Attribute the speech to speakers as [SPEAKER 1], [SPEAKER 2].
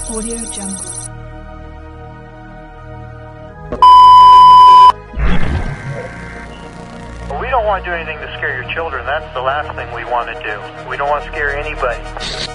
[SPEAKER 1] Audio Jungle.
[SPEAKER 2] We don't want to do anything to scare your children. That's the last thing we want to do. We don't want to scare anybody.